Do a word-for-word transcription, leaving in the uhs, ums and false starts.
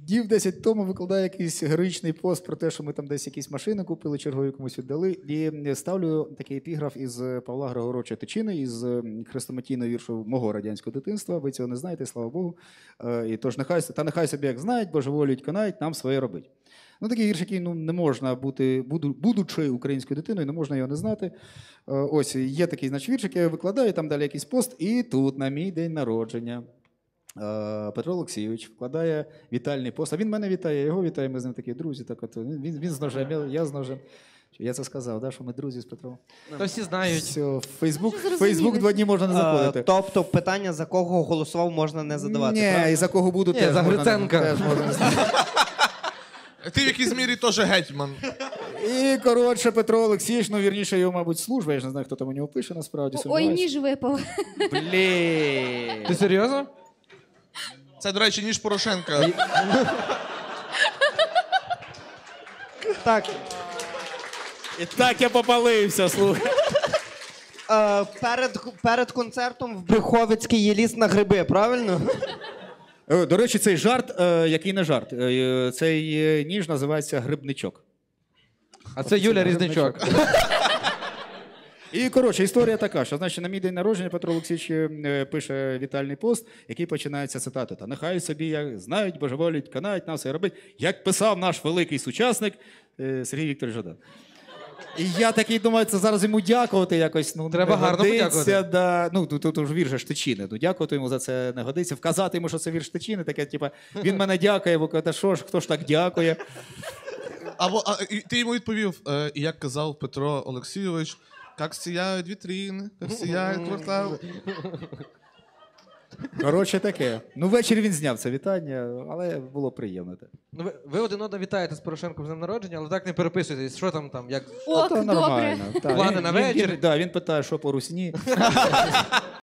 днів десять тому викладаю якийсь героїчний пост про те, що ми там десь якісь машини купили, чергові комусь віддали. І ставлю такий епіграф із Павла Григоровича Тичини, із хрестоматійного віршу мого радянського дитинства. Ви цього не знаєте, слава Богу. І тож нехай, та нехай собі як знають, божеволюють, канають, нам своє робить. Ну, такий вірш, який ну, не можна бути, будучи українською дитиною, не можна його не знати. Ось, є такий, значить, вірш, який я викладаю, там далі якийсь пост. І тут, на мій день народження, Петро Олексійович вкладає вітальний пост. А він мене вітає, я його вітаю, ми з ним такі друзі. Так от, він, він з ножем, я з ножем. Я це сказав, да, що ми друзі з Петром. То всі знають. Все, Фейсбук, Фейсбук два дні можна не заходити. А, тобто питання, за кого голосував, можна не задавати, Ні, правда? і за кого буду, Ні, теж за можна, Гриценка. теж можна не знати. Ти в якійсь мірі теж гетьман. І, коротше, Петро Олексійович, ну, вірніше, його, мабуть, служба, я ж не знаю, хто там у нього пише, насправді. Ой, сумніваюсь. ніж випав. Блін. Ти серйозно? Це, до речі, ніж Порошенка. Так, І так я попалився, слухай. е, перед, перед концертом в Брюховицький є ліс на гриби, правильно? Е, До речі, цей жарт, е, який не жарт, е, цей е, ніж називається грибничок. А це Юля Різничок. І, коротше, історія така, що, значить, на мій день народження Петро Олексійович е, пише вітальний пост, який починається цитатою. Та нехай собі як знають, божеволюють, канають, нам все робить, як писав наш великий сучасник е, Сергій Вікторович Жадан. І я такий думаю, це зараз йому дякувати якось. Ну, Треба не гарно годиться, подякувати. да. Ну, тут, тут ж вірш же ж Тичини. Ну, дякувати йому за це не годиться. Вказати йому, що це вірш Тичини, таке, типа, він мене дякує, бо та що ж, хто ж так дякує? Або а, і ти йому відповів, е, і як казав Петро Олексійович, як сіяють вітрини, як сіяють квартали. Коротше, таке. Ну, ввечері він зняв це вітання, але було приємно. Так. Ну, ви, ви один одного вітаєте з Порошенком з днем народження, але так не переписуєтесь. Що там там, як Ок, То добре. нормально. Так, Плани він- на він- вечір? Він, да, він питає, що по русні.